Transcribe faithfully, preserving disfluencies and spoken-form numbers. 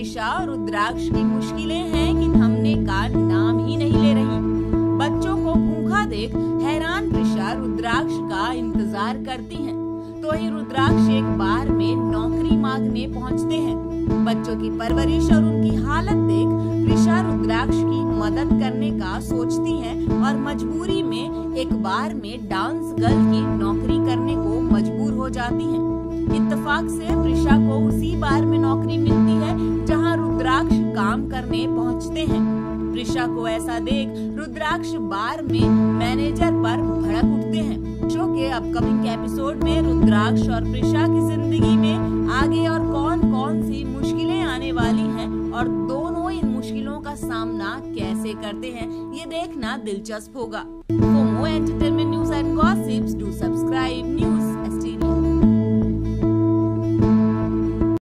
प्रिशा और रुद्राक्ष की मुश्किलें हैं कि थमने का नाम ही नहीं ले रही। बच्चों को भूखा देख हैरान प्रिशा रुद्राक्ष का इंतजार करती हैं। तो ही रुद्राक्ष एक बार में नौकरी मांगने पहुंचते हैं। बच्चों की परवरिश और उनकी हालत देख प्रिशा रुद्राक्ष की मदद करने का सोचती हैं और मजबूरी में एक बार में डांस गर्ल की नौकरी करने को मजबूर हो जाती हैं। इत्तेफाक से प्रिशा को उसी बार में नौकरी मिलती है जहां रुद्राक्ष काम करने पहुंचते हैं। प्रिशा को ऐसा देख रुद्राक्ष बार में मैनेजर पर भड़क उठते हैं। शो के अपकमिंग एपिसोड में रुद्राक्ष और प्रिशा की जिंदगी में आगे और कौन कौन सी मुश्किलें आने वाली हैं और दोनों इन मुश्किलों का सामना कैसे करते हैं, ये देखना दिलचस्प होगा। For more entertainment news and gossips, do subscribe News